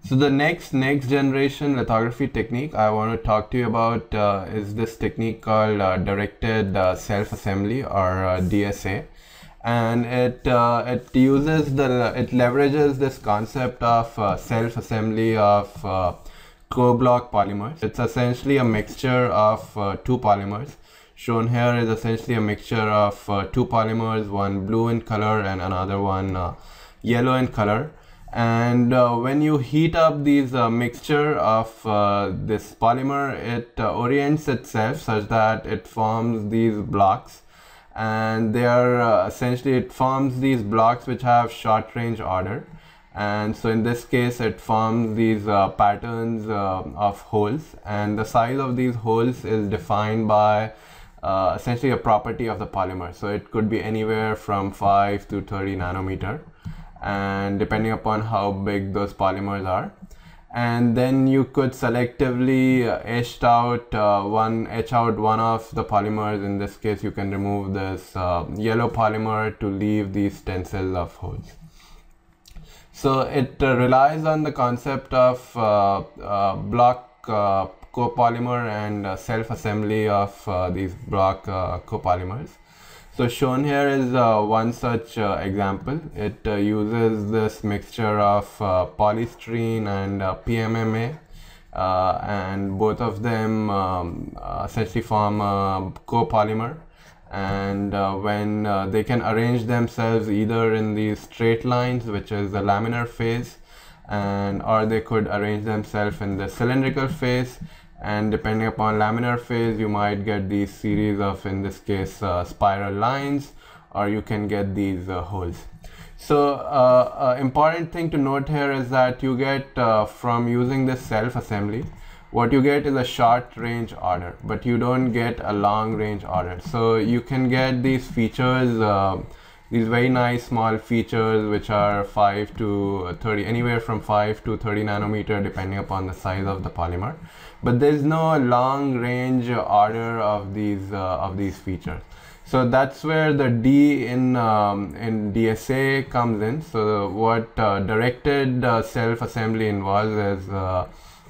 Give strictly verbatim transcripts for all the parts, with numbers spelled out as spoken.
So the next next generation lithography technique I want to talk to you about uh, is this technique called uh, directed uh, self-assembly, or uh, D S A, and it uh, it uses the it leverages this concept of uh, self-assembly of uh, co-block polymers. It's essentially a mixture of uh, two polymers. Shown here is essentially a mixture of uh, two polymers, one blue in color and another one uh, yellow in color. And uh, when you heat up these uh, mixture of uh, this polymer, it uh, orients itself such that it forms these blocks, and they are uh, essentially it forms these blocks which have short range order. And so in this case it forms these uh, patterns uh, of holes, and the size of these holes is defined by uh, essentially a property of the polymer. So it could be anywhere from five to thirty nanometer, and depending upon how big those polymers are. And then you could selectively uh, etch out uh, one etch out one of the polymers. In this case you can remove this uh, yellow polymer to leave these stencils of holes. So it uh, relies on the concept of uh, uh, block uh, copolymer and uh, self-assembly of uh, these block uh, copolymers. So shown here is uh, one such uh, example. It uh, uses this mixture of uh, polystyrene and uh, P M M A, uh, and both of them um, uh, essentially form a copolymer. And uh, when uh, they can arrange themselves either in these straight lines, which is the laminar phase, and or they could arrange themselves in the cylindrical phase. And depending upon laminar phase, you might get these series of, in this case, uh, spiral lines, or you can get these uh, holes. So uh, uh, important thing to note here is that you get uh, from using this self-assembly, what you get is a short range order, but you don't get a long range order. So you can get these features, uh, these very nice small features which are five to thirty, anywhere from five to thirty nanometer depending upon the size of the polymer. But there is no long range order of these uh, of these features. So that's where the D in um, in D S A comes in. So what uh, directed uh, self-assembly involves is uh,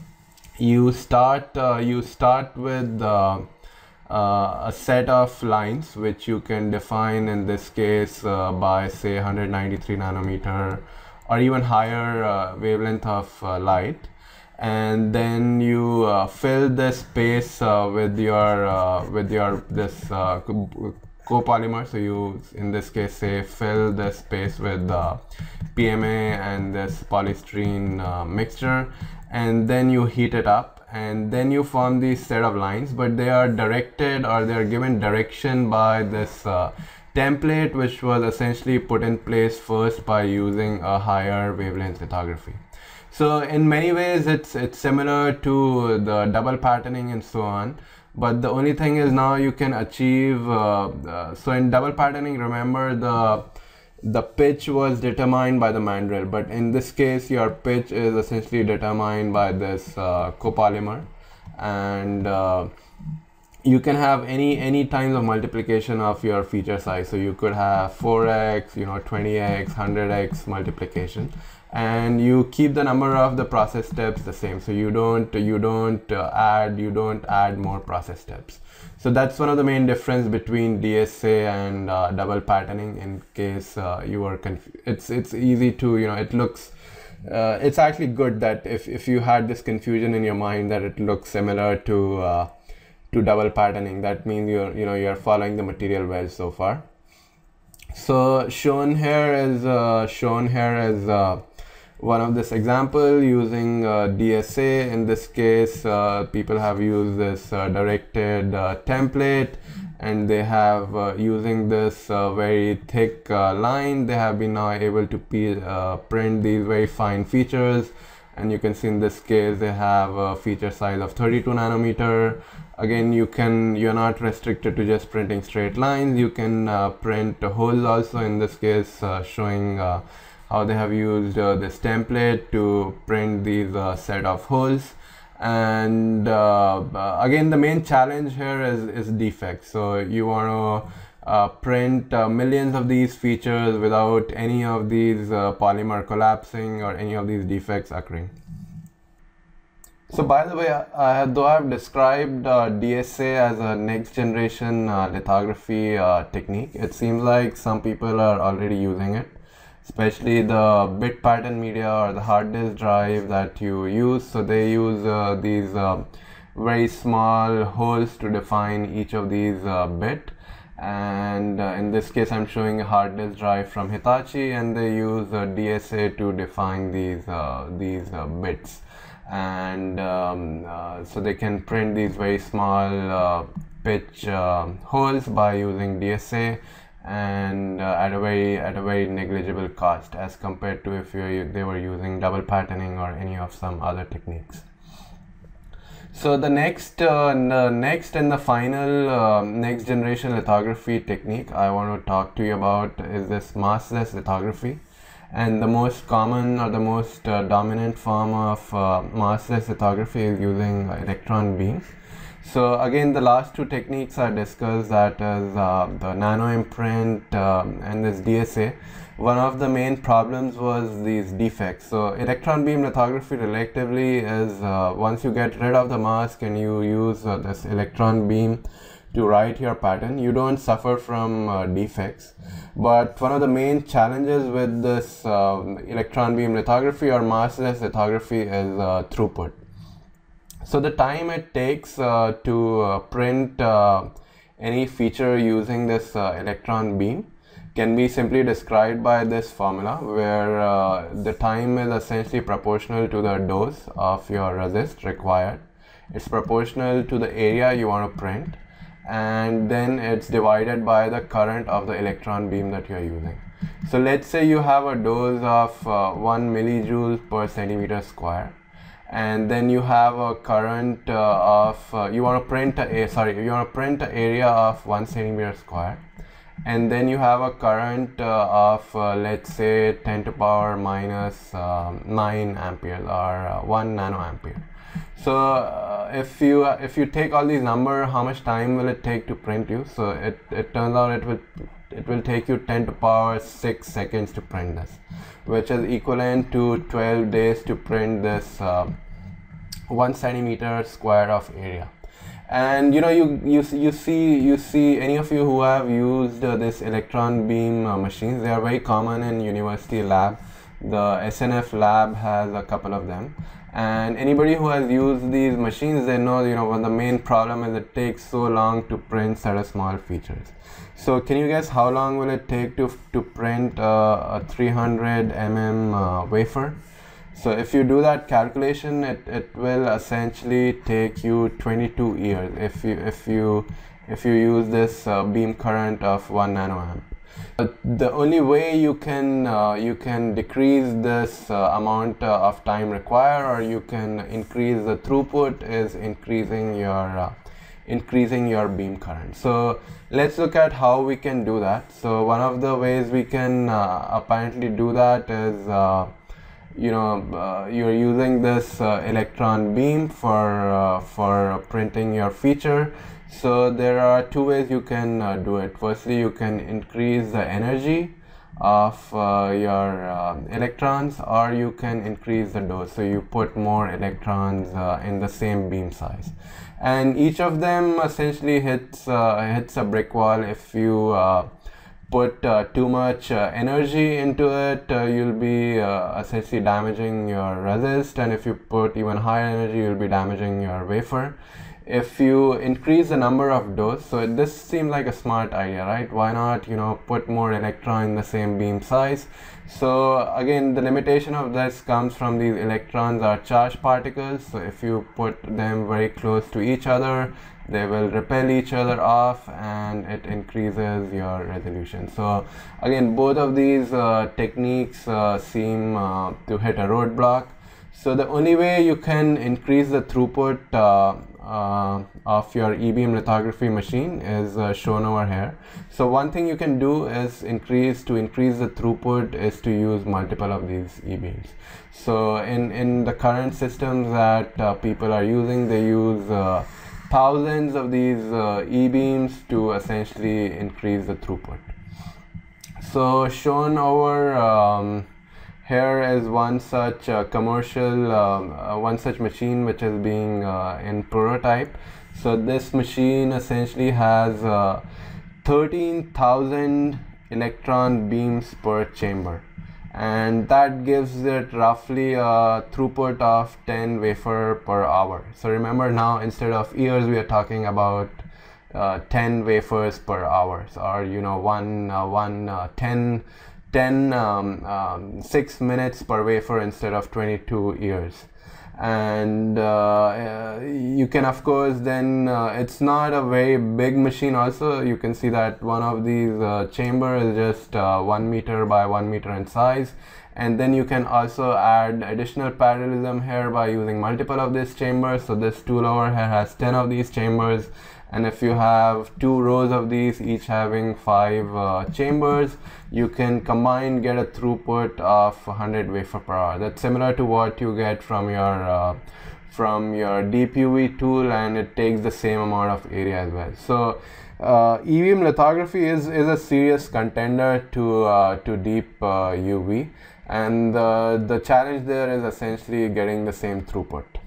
you start uh, you start with uh, uh, a set of lines which you can define, in this case uh, by say one hundred ninety-three nanometer or even higher uh, wavelength of uh, light. And then you uh, fill the space uh, with your uh, with your this uh, copolymer. So you, in this case, say fill the space with uh, P M A and this polystyrene uh, mixture, and then you heat it up, and then you form these set of lines, but they are directed, or they are given direction by this uh, template, which was essentially put in place first by using a higher wavelength lithography. So in many ways it's it's similar to the double patterning and so on, but the only thing is now you can achieve uh, uh, so in double patterning, remember, the the pitch was determined by the mandrel, but in this case your pitch is essentially determined by this uh, copolymer. And uh, you can have any any times of multiplication of your feature size. So you could have four X, you know, twenty X, one hundred X multiplication, and you keep the number of the process steps the same. So you don't you don't uh, add you don't add more process steps. So that's one of the main difference between D S A and uh, double patterning. In case uh, you are confused, it's it's easy to, you know, it looks uh, it's actually good that if if you had this confusion in your mind that it looks similar to uh, to double patterning, that means you're you know you're following the material well so far. So shown here is uh, shown here is uh, one of this example using uh, D S A. In this case, uh, people have used this uh, directed uh, template, and they have uh, using this uh, very thick uh, line, they have been now able to uh, print these very fine features. And you can see in this case they have a feature size of thirty-two nanometer. Again, you can you're not restricted to just printing straight lines. You can uh, print holes also. In this case, uh, showing uh, how they have used uh, this template to print these uh, set of holes. And uh, uh, again, the main challenge here is, is defects. So you want to uh, print uh, millions of these features without any of these uh, polymer collapsing or any of these defects occurring. So by the way, uh, though I've described uh, D S A as a next generation uh, lithography uh, technique, it seems like some people are already using it, especially the bit pattern media or the hard disk drive that you use. So they use uh, these uh, very small holes to define each of these uh, bit. And uh, in this case, I'm showing a hard disk drive from Hitachi, and they use uh, D S A to define these uh, these uh, bits. And um, uh, so they can print these very small uh, pitch uh, holes by using D S A, and uh, at a very at a very negligible cost as compared to if you they were using double patterning or any of some other techniques. So the next uh, the next and the final uh, next generation lithography technique I want to talk to you about is this maskless lithography. And the most common or the most uh, dominant form of uh, maskless lithography is using uh, electron beam. So again, the last two techniques I discussed, that is uh, the nano imprint uh, and this D S A. One of the main problems was these defects. So electron beam lithography relatively is uh, once you get rid of the mask and you use uh, this electron beam to write your pattern, you don't suffer from uh, defects. But one of the main challenges with this uh, electron beam lithography or maskless lithography is uh, throughput. So the time it takes uh, to uh, print uh, any feature using this uh, electron beam can be simply described by this formula, where uh, the time is essentially proportional to the dose of your resist required. It's proportional to the area you want to print, and then it's divided by the current of the electron beam that you're using. So let's say you have a dose of uh, one millijoule per centimeter square, and then you have a current uh, of uh, you want to print a sorry you want to print an area of one centimeter square, and then you have a current uh, of uh, let's say ten to the power minus uh, nine amperes or uh, one nanoampere. So uh, if you uh, if you take all these numbers, how much time will it take to print you? So it, it turns out it will it will take you ten to the power six seconds to print this, which is equivalent to twelve days to print this uh, one centimeter square of area. And you know, you you you see you see any of you who have used uh, this electron beam uh, machines, they are very common in university lab. The S N F lab has a couple of them, and anybody who has used these machines, they know, you know, well, the main problem is it takes so long to print set of small features. So can you guess how long will it take to to print uh, a three hundred millimeter uh, wafer? So if you do that calculation, it, it will essentially take you twenty-two years if you if you if you use this uh, beam current of one nanoamp. But the only way you can uh, you can decrease this uh, amount uh, of time required, or you can increase the throughput, is increasing your uh, increasing your beam current. So let's look at how we can do that. So one of the ways we can uh, apparently do that is uh, you know uh, you're using this uh, electron beam for uh, for printing your feature. So there are two ways you can uh, do it. Firstly, you can increase the energy of uh, your uh, electrons, or you can increase the dose. So you put more electrons uh, in the same beam size, and each of them essentially hits uh, hits a brick wall. If you uh, put uh, too much uh, energy into it, uh, you'll be uh, essentially damaging your resist, and if you put even higher energy, you'll be damaging your wafer. If you increase the number of dose, so this seems like a smart idea, right? Why not, you know, put more electron in the same beam size? So again, the limitation of this comes from these electrons are charged particles. So if you put them very close to each other, they will repel each other off, and it increases your resolution. So again, both of these uh, techniques uh, seem uh, to hit a roadblock. So the only way you can increase the throughput uh, uh, of your e-beam lithography machine is uh, shown over here. So one thing you can do is increase to increase the throughput is to use multiple of these e-beams. So in in the current systems that uh, people are using, they use uh, thousands of these uh, e-beams to essentially increase the throughput. So shown over um, Here is one such uh, commercial, um, uh, one such machine which is being uh, in prototype. So this machine essentially has uh, thirteen thousand electron beams per chamber, and that gives it roughly a throughput of ten wafer per hour. So remember, now instead of years we are talking about uh, ten wafers per hour, or you know one uh, one uh, ten ten um, um, six minutes per wafer instead of twenty-two years. And uh, uh, you can of course then uh, it's not a very big machine. Also, you can see that one of these uh, chamber is just uh, one meter by one meter in size, and then you can also add additional parallelism here by using multiple of these chambers. So this tool over here has ten of these chambers, and if you have two rows of these, each having five uh, chambers, you can combine get a throughput of one hundred wafer per hour. That's similar to what you get from your uh, from your deep U V tool, and it takes the same amount of area as well. So uh, E beam lithography is is a serious contender to uh, to deep uh, U V, and uh, the challenge there is essentially getting the same throughput.